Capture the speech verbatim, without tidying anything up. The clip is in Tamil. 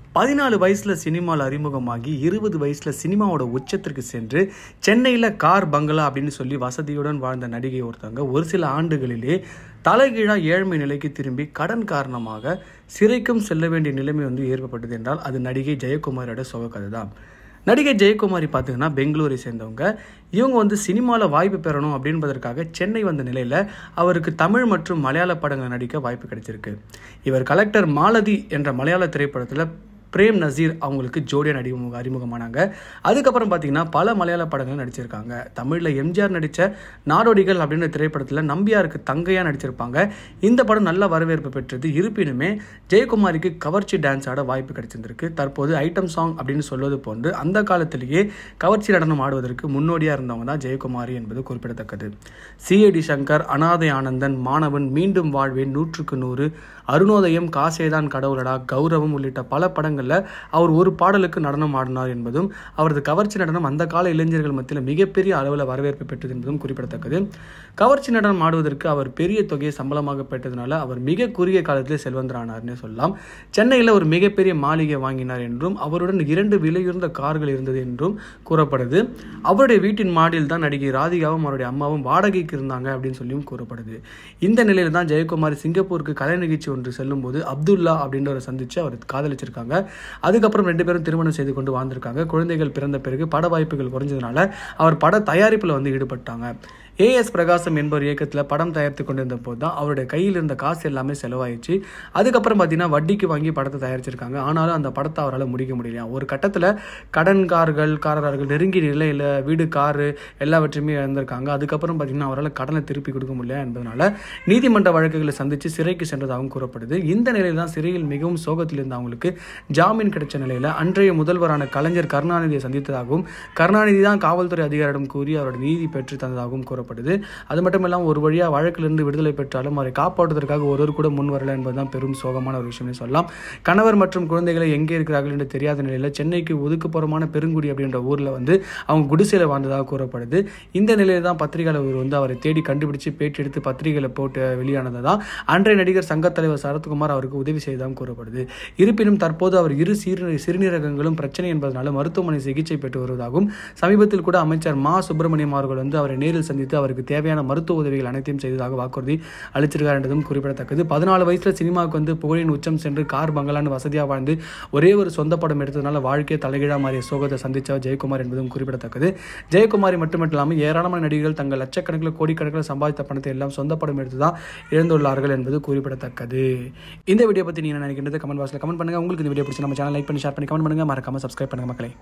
பதினாலு வயசுல சினிமாவில் அறிமுகமாகி இருபது வயசுல சினிமாவோட உச்சத்திற்கு சென்று சென்னையில் கார் பங்களா அப்படின்னு சொல்லி வசதியுடன் வாழ்ந்த நடிகை ஒருத்தவங்க ஒரு சில ஆண்டுகளிலே தலைகீழாக ஏழ்மை நிலைக்கு திரும்பி கடன் காரணமாக சிறைக்கும் செல்ல வேண்டிய நிலைமை வந்து ஏற்பட்டது என்றால் அது நடிகை ஜெயக்குமாரோட சோக கதை தான். நடிகை ஜெயக்குமாரி பார்த்தீங்கன்னா பெங்களூரை சேர்ந்தவங்க. இவங்க வந்து சினிமாவில் வாய்ப்பு பெறணும் அப்படின்பதற்காக சென்னை வந்த நிலையில் அவருக்கு தமிழ் மற்றும் மலையாள படங்கள் நடிக்க வாய்ப்பு கிடைச்சிருக்கு. இவர் கலெக்டர் மாலதி என்ற மலையாள திரைப்படத்தில் பிரேம் நசீர் அவங்களுக்கு ஜோடியாக நடி அறிமுகமானாங்க. அதுக்கப்புறம் பார்த்தீங்கன்னா பல மலையாள படங்கள் நடிச்சிருக்காங்க. தமிழில் எம்ஜிஆர் நடித்த நாடோடிகள் அப்படின்ற திரைப்படத்தில் நம்பியாருக்கு தங்கையாக நடிச்சிருப்பாங்க. இந்த படம் நல்ல வரவேற்பு பெற்றது. இருப்பினுமே ஜெயக்குமாரிக்கு கவர்ச்சி டான்ஸ் ஆட வாய்ப்பு கிடைச்சிருந்திருக்கு. தற்போது ஐட்டம் சாங் அப்படின்னு சொல்வது போன்று அந்த காலத்திலேயே கவர்ச்சி நடனம் ஆடுவதற்கு முன்னோடியாக இருந்தவங்க தான் ஜெயக்குமாரி என்பது குறிப்பிடத்தக்கது. சிஐடி சங்கர், அனாதை ஆனந்தன், மாணவன், மீண்டும் வாழ்வேன், நூற்றுக்கு நூறு, அருணோதயம், காசேதான் கடவுளடா, கௌரவம் உள்ளிட்ட பல படங்கள் அவர் ஒரு பாடலுக்கு நடனம் ஆடினார் என்பதும் அவரது கவர்ச்சி நடனம் அந்த கால இளைஞர்கள் மத்தியில் மிகப்பெரிய அளவில் வரவேற்பு பெற்றது என்பதும் குறிப்பிடத்தக்கது. கவர்ச்சி நடனம் ஆடுவதற்கு அவர் பெரிய தொகையை சம்பளமாக பெற்றதுனால அவர் மிக குறுகிய காலத்திலே செல்வந்தரானார்னே சொல்லலாம். சென்னையில் ஒரு மிகப்பெரிய மாளிகை வாங்கினார் என்றும் அவருடன் இரண்டு விலையுறந்த கார்கள் இருந்தது என்றும் கூறப்படுது. அவருடைய வீட்டின் மாடியில் தான் நடிகை ராதிகாவும் அவருடைய அம்மாவும் வாடகைக்கு இருந்தாங்க அப்படின்னு சொல்லியும் கூறப்படுது. இந்த நிலையில தான் ஜெயக்குமாரி சிங்கப்பூருக்கு கலை நிகழ்ச்சி ஒன்று செல்லும் போது அப்துல்லா அப்படின்றவரை சந்திச்சு அவர் காதலிச்சிருக்காங்க. அதுக்கப்புறம் ரெண்டு பேரும் திருமணம் செய்து கொண்டு வாழ்ந்திருக்காங்க. குழந்தைகள் பிறந்த பிறகு பட வாய்ப்புகள் குறைஞ்சதுனால அவர் பட தயாரிப்பில் வந்து ஈடுபட்டாங்க. ஏ எஸ் பிரகாசம் என்பவர் இயக்கத்தில் படம் தயாரித்து கொண்டிருந்த போது தான் அவருடைய கையில் இருந்த காசு எல்லாமே செலவாயிடுச்சு. அதுக்கப்புறம் பார்த்தீங்கன்னா வட்டிக்கு வாங்கி படத்தை தயாரிச்சிருக்காங்க. ஆனாலும் அந்த படத்தை அவரால் முடிக்க முடியல. ஒரு கட்டத்தில் கடன்காரர்கள் காரர்கள் நெருங்கிய நிலையில் வீடு காரு எல்லாவற்றையுமே இழந்திருக்காங்க. அதுக்கப்புறம் பார்த்தீங்கன்னா அவரால் கடனை திருப்பி கொடுக்க முடியல என்பதனால நீதிமன்ற வழக்குகளை சந்தித்து சிறைக்கு சென்றதாகவும் கூறப்படுது. இந்த நிலையில் தான் சிறையில் மிகவும் சோகத்தில் இருந்த அவங்களுக்கு ஜாமீன் கிடைச்ச நிலையில் அன்றைய முதல்வரான கலைஞர் கருணாநிதியை சந்தித்ததாகவும் கருணாநிதி தான் காவல்துறை அதிகாரியிடம் கூறி அவருடைய நீதி பெற்று தந்ததாகவும் கூறப்படுது. அது மட்டும் இல்லாமல் ஒரு வழியாக வழக்கிலிருந்து விடுதலை பெற்றாலும் அவரை காப்பாற்றுவதற்காக ஒருவர் கூட முன் வரல என்பதுதான் பெரும் சோகமான ஒரு விஷயமே சொல்லலாம். கணவர் மற்றும் குழந்தைகளை எங்கே இருக்கிறார்கள் என்று தெரியாத நிலையில் சென்னைக்கு ஒதுக்குப்புறமான பெருங்குடி அப்படின்ற ஊரில் வந்து அவங்க குடிசையில் வாழ்ந்ததாக கூறப்படுது. இந்த நிலையில் தான் பத்திரிகையாளர் வந்து அவரை தேடி கண்டுபிடிச்சு பேட்டி எடுத்து பத்திரிகையில் போட்டு வெளியானது தான் அன்றைய நடிகர் சங்கத் தலைவர் சரத்குமார் அவருக்கு உதவி செய்ததாக கூறப்படுது. இருப்பினும் தற்போது அவர் இரு சிறுநீரகங்களும் பிரச்சனை என்பதனால மருத்துவமனை சிகிச்சை பெற்று வருவதாகவும் சமீபத்தில் கூட அமைச்சர் மா சுப்பிரமணியம் அவர்கள் வந்து அவரை நேரில் சந்தித்து அவருக்கு தேவையான மருத்துவ உதவிகள் அனைத்தையும் செய்ததாக வாக்குறுதி அளிச்சிருக்கார் என்றதும் குறிப்பிடத்தக்கது. பதினாலு வயசுல சினிமாவுக்கு வந்து புகழின் உச்சம் சென்று கார் பங்களான்னு வசதியாக வாழ்ந்து ஒரே ஒரு சொந்த படம் எடுத்ததுனால வாழ்க்கையை தலைகீழா மாறிய சோகத்தை சந்திச்சவர் ஜெயக்குமார் என்பதும் குறிப்பிடத்தக்கது. ஜெயக்குமாரி மட்டுமில்லாமல் ஏராளமான நடிகர்கள் தங்கள் லட்சக்கணக்கில் கோடிக்கணக்கில் சம்பாதித்த பணத்தை எல்லாம் சொந்த படம் எடுத்துதான் இழந்துள்ளார்கள் என்பது குறிப்பிடத்தக்கது. இந்த வீடியோ பற்றி நீங்க நினைக்கின்றது கமெண்ட் பாக்ஸ்ல கமெண்ட் பண்ணுங்க. உங்களுக்கு இந்த வீடியோ பிடிச்சி நம்ம சேனல் லைக் பண்ணி ஷேர் பண்ணி கமெண்ட் பண்ணுங்க. மறக்காம சப்ஸ்கிரைப் பண்ணுங்க மக்களே.